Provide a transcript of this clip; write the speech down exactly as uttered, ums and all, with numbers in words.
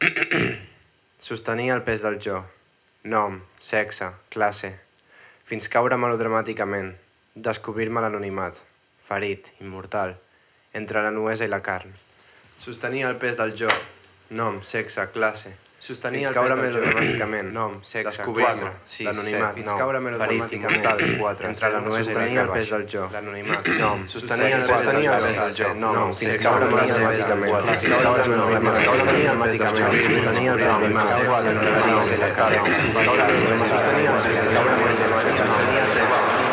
Sostenir el pes del jo. Nom, sexe, classe. Fins caure melodramàticament. Descobrir-me l'anonimat. Ferit, immortal. Entre la nuesa i la carn. Sostenir el pes del jo. Nom, sexe, classe. Sostenir el caure melodramàticament. Nom, sexe, quatre, sis, l'anonimat. Fins caure melodramàticament. quatre, entre la nuesa i la carn. Sostenir el pes del jo. L'anonimat. Nom, sostenir el pes del jo. Nom, fins caure melodramàticament. Fins caure melodramàticament. Sostenir el pes del jo. Entre la nuesa i la carn. Sostenir el pes del jo.